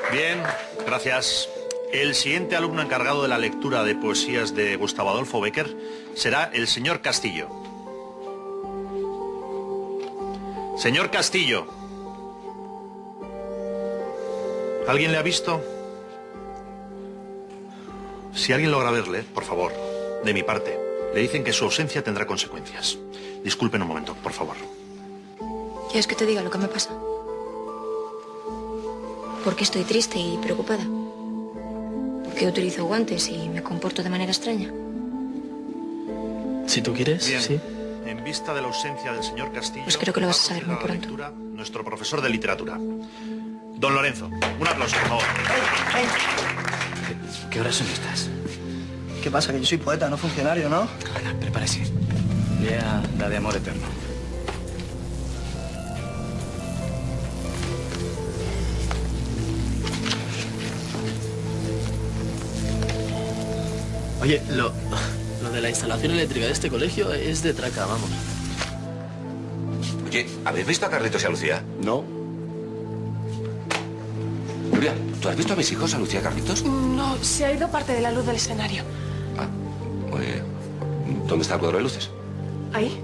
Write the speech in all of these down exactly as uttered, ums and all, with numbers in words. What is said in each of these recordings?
Bien, gracias. El siguiente alumno encargado de la lectura de poesías de Gustavo Adolfo Bécquer será el señor Castillo. Señor Castillo. ¿Alguien le ha visto? Si alguien logra verle, por favor, de mi parte, le dicen que su ausencia tendrá consecuencias. Disculpen un momento, por favor. ¿Quieres que te diga lo que me pasa? Porque estoy triste y preocupada. Porque utilizo guantes y me comporto de manera extraña. Si tú quieres, Bien. sí. En vista de la ausencia del señor Castillo... Pues creo que lo vas a saber muy va continuar la pronto. lectura nuestro profesor de literatura. Don Lorenzo, un aplauso, por favor. ¿Qué, qué horas son estas? ¿Qué pasa? Que yo soy poeta, no funcionario, ¿no? Ana, prepárese. Lea la de amor eterno. Oye, lo, lo de la instalación eléctrica de este colegio es de traca, vamos. Oye, ¿habéis visto a Carlitos y a Lucía? No. Nuria, ¿tú has visto a mis hijos, a Lucía y a Carlitos? No, se ha ido parte de la luz del escenario. Ah, muy bien. ¿Dónde está el cuadro de luces? ¿Ahí?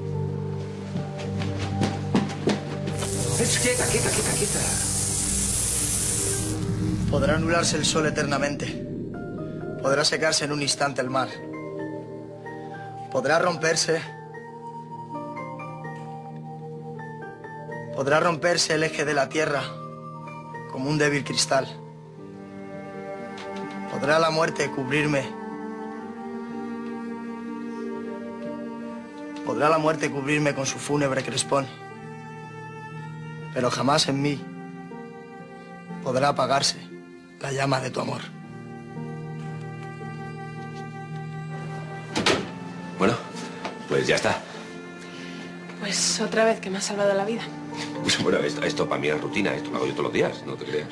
Es quieta, quieta, quieta, quieta. Podrá anularse el sol eternamente. Podrá secarse en un instante el mar. Podrá romperse... Podrá romperse el eje de la tierra como un débil cristal. Podrá la muerte cubrirme. Podrá la muerte cubrirme con su fúnebre crespón. Pero jamás en mí podrá apagarse la llama de tu amor. Bueno, pues ya está. Pues otra vez que me ha salvado la vida. Pues bueno, esto, esto para mí es rutina, esto lo hago yo todos los días, no te creas.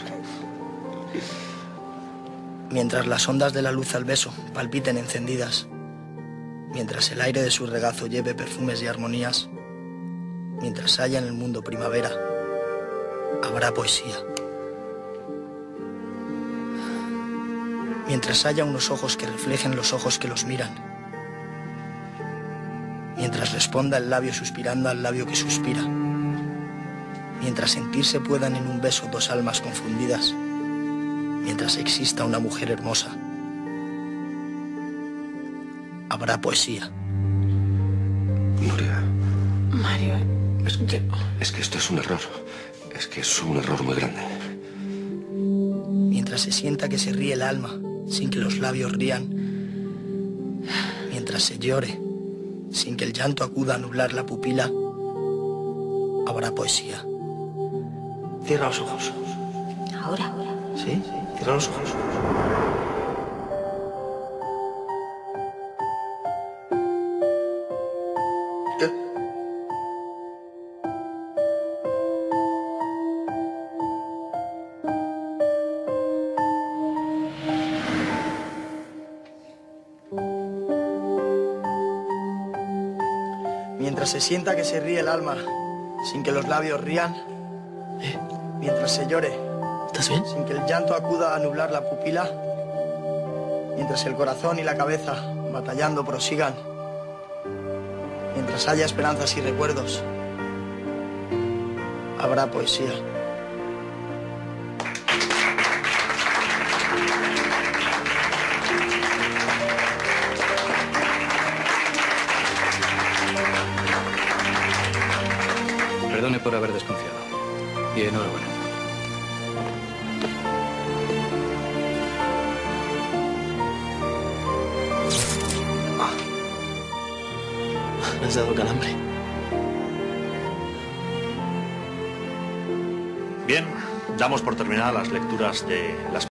Mientras las ondas de la luz al beso palpiten encendidas, mientras el aire de su regazo lleve perfumes y armonías, mientras haya en el mundo primavera, habrá poesía. Mientras haya unos ojos que reflejen los ojos que los miran, mientras responda el labio suspirando al labio que suspira, mientras sentirse puedan en un beso dos almas confundidas, mientras exista una mujer hermosa, habrá poesía. Nuria, Mario, es que, es que esto es un error. Es que es un error muy grande. Mientras se sienta que se ríe el alma sin que los labios rían, mientras se llore sin que el llanto acuda a nublar la pupila, habrá poesía. Cierra los ojos. Ahora, ahora. ¿Sí? Cierra los ojos. ¿Qué? Mientras se sienta que se ríe el alma sin que los labios rían, ¿Eh? mientras se llore ¿Estás bien? sin que el llanto acuda a nublar la pupila, mientras el corazón y la cabeza batallando prosigan, mientras haya esperanzas y recuerdos, habrá poesía. Perdone por haber desconfiado. Y enhorabuena. Me has dado calambre. Bien, damos por terminadas las lecturas de las